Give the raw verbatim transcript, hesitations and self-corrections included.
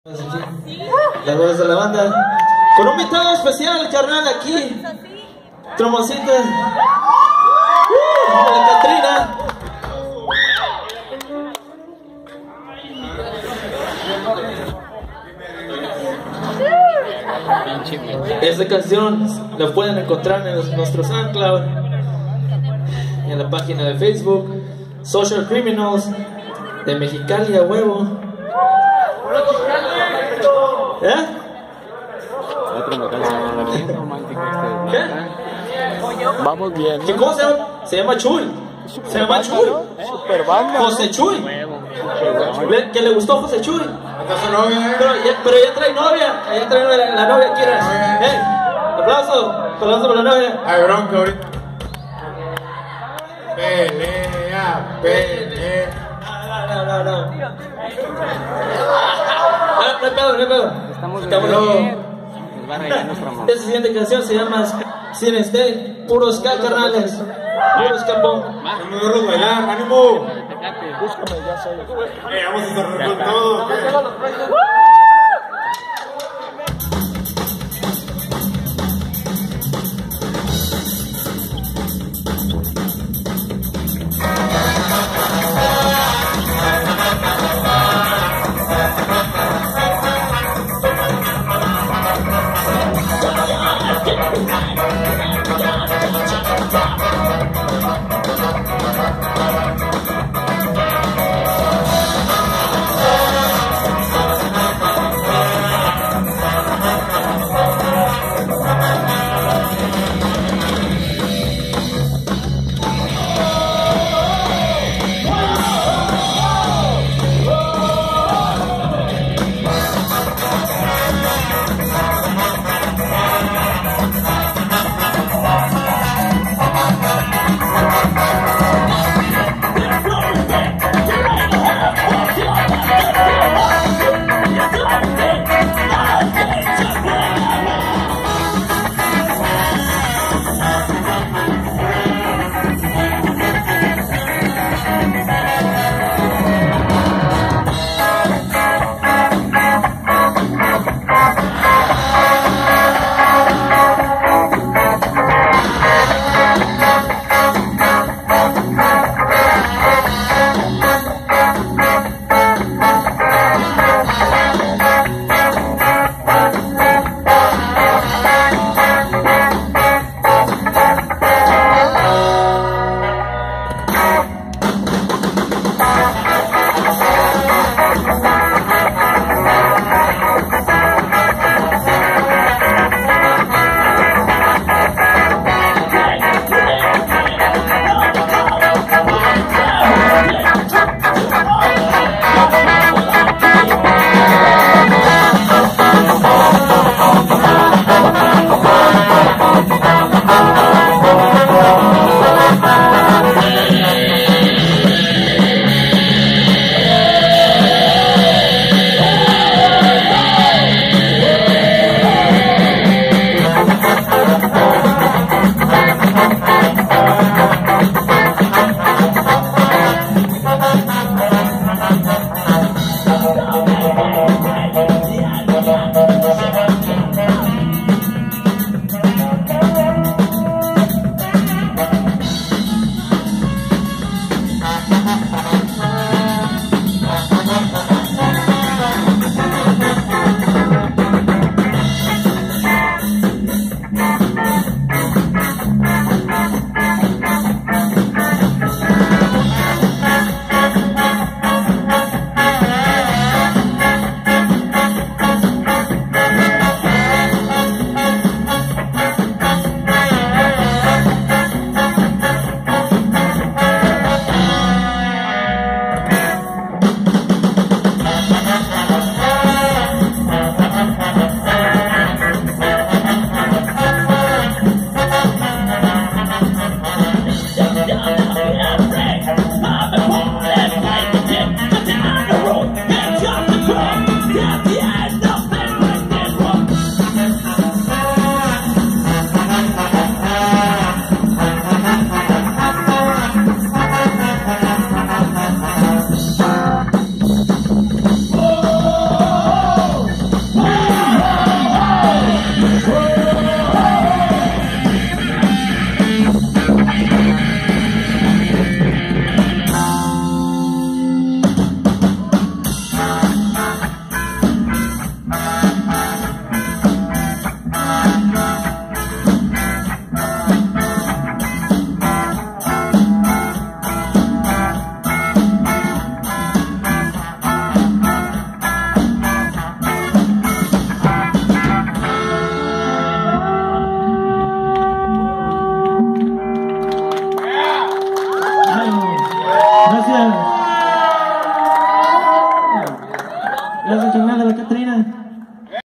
Las voces de la banda con un invitado especial, carnal, aquí Trombocita, uh, la Catrina. Esta canción la pueden encontrar en nuestro SoundCloud, en la página de Facebook Social Criminals de Mexicali a huevo. ¿Eh? ¿Qué? Vamos bien. ¿Qué cosa? Se llama Chuy. Se llama Chuy. Super banda. José Chuy. ¿Le, ¿Que le gustó José Chuy? Pero ya, pero ya trae novia. Ya trae novia. La, la novia quiere. ¡Eh! ¡Aplauso! ¡Aplauso para la novia! Ay, bronca ahorita. Pelea, pelea. No, no, no, no. Ah, no hay pedo, no hay pedo. Estamos Estamos bien. Nos va a regalar nuestra mamá. Esta siguiente canción se llama Sin Stay. Puros K, carnales. Puros capón. Vamos a verlos bailar, ánimo. Búscame, ya soy. Eh, vamos a cerrar con todo.